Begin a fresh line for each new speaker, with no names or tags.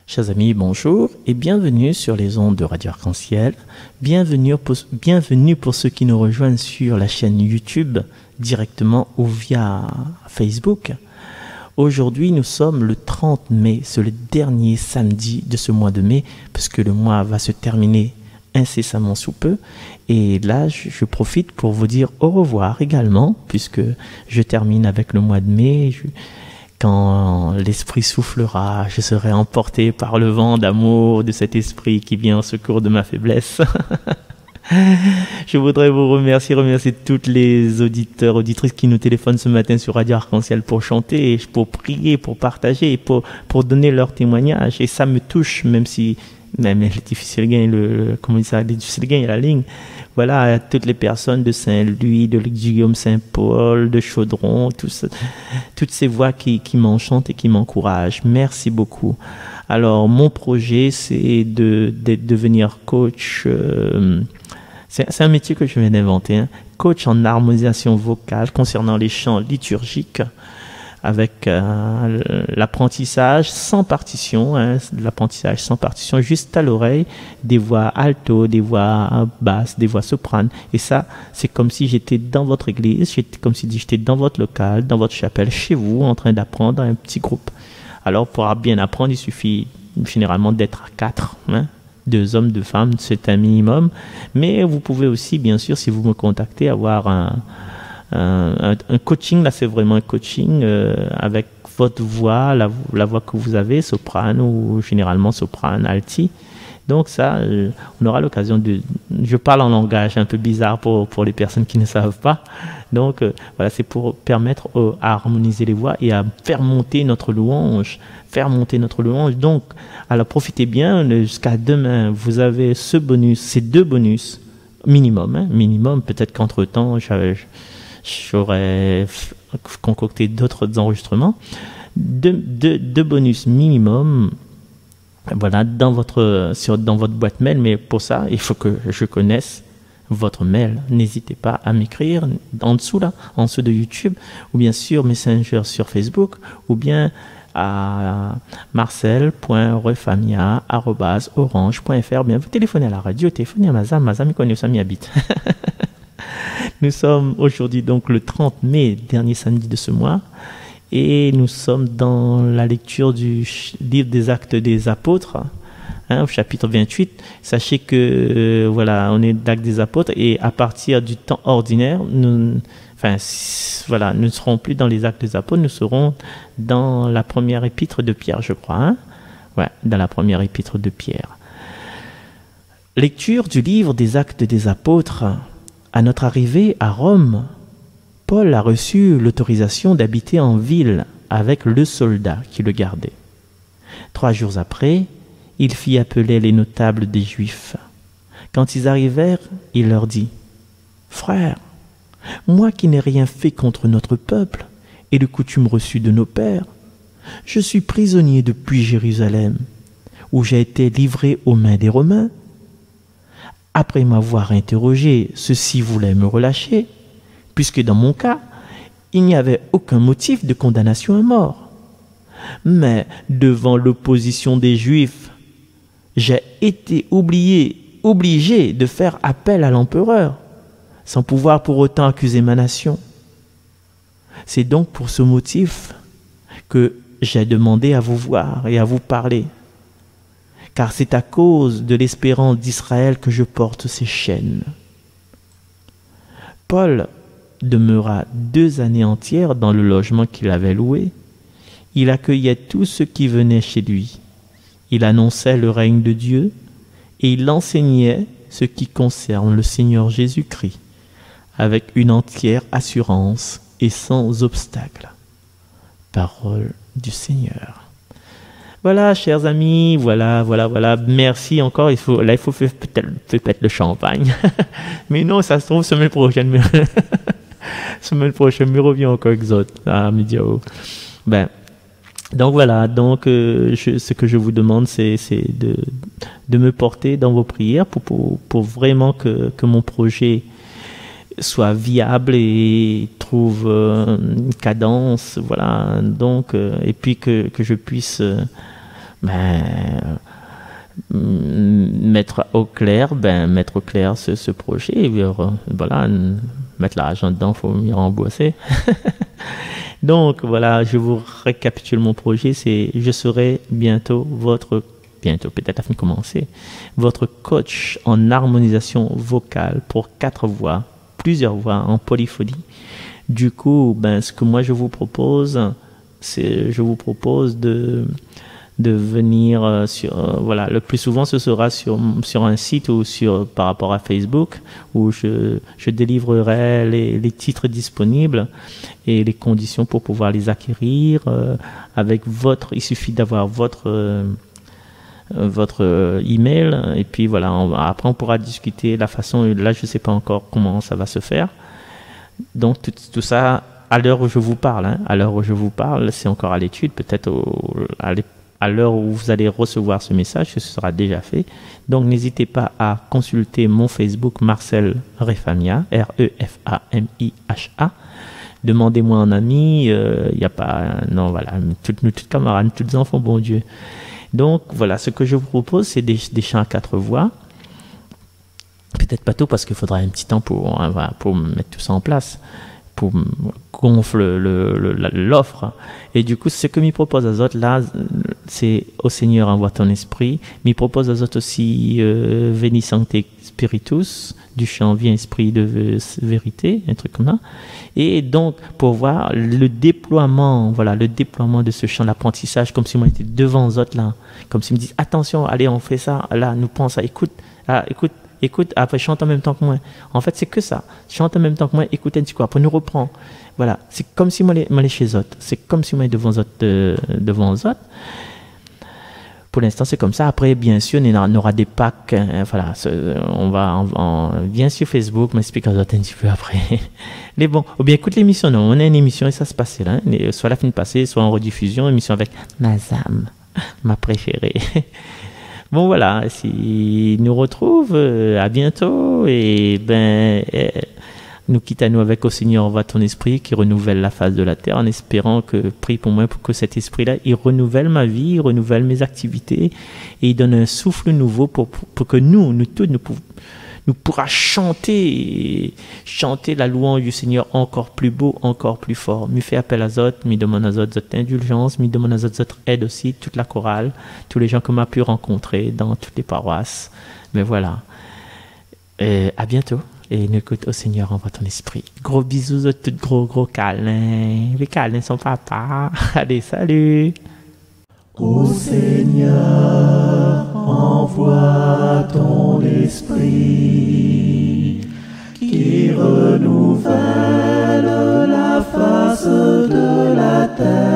Chers amis, bonjour et bienvenue sur les ondes de Radio Arc-en-Ciel. Bienvenue pour ceux qui nous rejoignent sur la chaîne YouTube directement ou via Facebook. Aujourd'hui, nous sommes le 30 mai, c'est le dernier samedi de ce mois de mai, puisque le mois va se terminer incessamment sous peu. Et là, je profite pour vous dire au revoir également, puisque je termine avec le mois de mai. Quand l'esprit soufflera, je serai emporté par le vent d'amour de cet esprit qui vient au secours de ma faiblesse. Je voudrais vous remercier toutes les auditeurs, auditrices qui nous téléphonent ce matin sur Radio Arc-en-Ciel pour chanter, pour prier, pour partager, pour donner leur témoignage. Et ça me touche, même le difficile gain, le difficile gain la ligne. Voilà, à toutes les personnes de Saint-Louis, de Guillaume Saint-Paul, de Chaudron, toutes ces voix qui m'enchantent et qui m'encouragent. Merci beaucoup. Alors, mon projet, c'est de devenir coach. C'est un métier que je viens d'inventer, hein. Coach en harmonisation vocale concernant les chants liturgiques, avec l'apprentissage sans partition, juste à l'oreille, des voix alto, des voix basses, des voix sopranes. Et ça, c'est comme si j'étais dans votre église, comme si j'étais dans votre local, dans votre chapelle, chez vous, en train d'apprendre un petit groupe. Alors, pour bien apprendre, il suffit généralement d'être à 4, hein. 2 hommes, 2 femmes, c'est un minimum. Mais vous pouvez aussi, bien sûr, si vous me contactez, avoir un coaching. Là, c'est vraiment un coaching avec votre voix, la voix que vous avez, soprane ou généralement soprane, alti. Donc ça, on aura l'occasion je parle en langage un peu bizarre pour les personnes qui ne savent pas. Donc voilà, c'est pour permettre à harmoniser les voix et à faire monter notre louange. Donc, alors profitez bien, jusqu'à demain, vous avez ces 2 bonus minimum, hein, minimum. Peut-être qu'entre-temps, j'aurais concocté d'autres enregistrements. 2 bonus minimum. Voilà, dans votre boîte mail, mais pour ça, il faut que je connaisse votre mail. N'hésitez pas à m'écrire en dessous de YouTube, ou bien sur Messenger sur Facebook, ou bien à marcel.refamia@orange.fr. Bien, vous téléphonez à la radio, téléphonez à Mazam, il connaît où ça m'y habite. Nous sommes aujourd'hui donc le 30 mai, dernier samedi de ce mois. Et nous sommes dans la lecture du livre des Actes des Apôtres, hein, au chapitre 28. Sachez que, on est d'Actes des Apôtres et à partir du temps ordinaire, nous ne serons plus dans les Actes des Apôtres, nous serons dans la première épître de Pierre, je crois. Hein. Ouais, dans la première épître de Pierre. Lecture du livre des Actes des Apôtres. À notre arrivée à Rome, Paul a reçu l'autorisation d'habiter en ville avec le soldat qui le gardait. 3 jours après, il fit appeler les notables des Juifs. Quand ils arrivèrent, il leur dit : « Frères, moi qui n'ai rien fait contre notre peuple et de coutumes reçues de nos pères, je suis prisonnier depuis Jérusalem, où j'ai été livré aux mains des Romains. Après m'avoir interrogé, ceux-ci voulaient me relâcher, puisque dans mon cas, il n'y avait aucun motif de condamnation à mort. Mais devant l'opposition des Juifs, j'ai été obligé de faire appel à l'empereur, sans pouvoir pour autant accuser ma nation. C'est donc pour ce motif que j'ai demandé à vous voir et à vous parler, car c'est à cause de l'espérance d'Israël que je porte ces chaînes. » Paul demeura 2 années entières dans le logement qu'il avait loué. Il accueillait tous ceux qui venaient chez lui. Il annonçait le règne de Dieu et il enseignait ce qui concerne le Seigneur Jésus-Christ avec une entière assurance et sans obstacle. Parole du Seigneur. Voilà, chers amis, voilà. Merci encore. Il faut peut-être le champagne. Mais non, ça se trouve, semaine prochaine, me revient encore exote à Médiao. Donc voilà, ce que je vous demande, c'est de me porter dans vos prières pour vraiment que mon projet soit viable et trouve une cadence, voilà. Donc, et puis que je puisse mettre au clair ce projet, et voilà, mettre l'argent dedans, faut m'y rembourser. Donc voilà, je vous récapitule mon projet, je serai bientôt peut-être afin de commencer, votre coach en harmonisation vocale pour 4 voix, plusieurs voix en polyphonie. Du coup, ce que moi je vous propose de venir le plus souvent ce sera sur un site ou par rapport à Facebook, où je délivrerai les titres disponibles et les conditions pour pouvoir les acquérir il suffit d'avoir votre email, et puis voilà, après on pourra discuter la façon. Là je sais pas encore comment ça va se faire, donc tout ça à l'heure où je vous parle, c'est encore à l'étude, peut-être à l'heure où vous allez recevoir ce message, ce sera déjà fait. Donc n'hésitez pas à consulter mon Facebook Marcel Refamia, Refamiha. Demandez-moi un ami, il n'y a pas, non voilà, nous toutes camarades, toutes enfants, bon Dieu. Donc voilà, ce que je vous propose, c'est des chants à 4 voix. Peut-être pas tout, parce qu'il faudra un petit temps pour mettre tout ça en place, pour gonfler l'offre. Et du coup, ce que m'y propose Azote là, c'est au Seigneur envoie ton esprit. M'y propose Azote aussi Veni Sancte Spiritus, du chant Viens Esprit de vérité, un truc comme ça. Et donc, pour voir le déploiement de ce chant, l'apprentissage, comme si moi j'étais devant Azote là, comme s'ils me disent attention, allez, on fait ça, là, nous pense à écoute, après chante en même temps que moi. En fait, c'est que ça. Chante en même temps que moi, écoute un petit coup, après nous reprend. Voilà, c'est comme si moi les chez Zot. C'est comme si moi devant Zot. Pour l'instant, c'est comme ça. Après, bien sûr, on aura des packs. Voilà, viens sur Facebook, m'explique à Zot un petit peu après. Mais bon, ou bien écoute l'émission. Non, on a une émission et ça se passait là. Soit la fin passée, soit en rediffusion, émission avec Mazam, ma préférée. Bon voilà, si nous retrouve à bientôt, et nous quitte à nous avec au Seigneur envoie ton esprit qui renouvelle la face de la terre, en espérant prie pour moi pour que cet esprit-là, il renouvelle ma vie, il renouvelle mes activités, et il donne un souffle nouveau pour que nous pourra chanter la louange du Seigneur encore plus beau, encore plus fort. Me fait appel à Zot, me demande à Zot indulgence, me demande à Zot aide aussi, toute la chorale, tous les gens que m'a pu rencontrer dans toutes les paroisses. Mais voilà. À bientôt. Et écoute au Seigneur envoie ton esprit. Gros bisous, Zot, tout gros câlins. Les câlins sont papa. Allez, salut.
Ô Seigneur, envoie ton esprit qui renouvelle la face de la terre.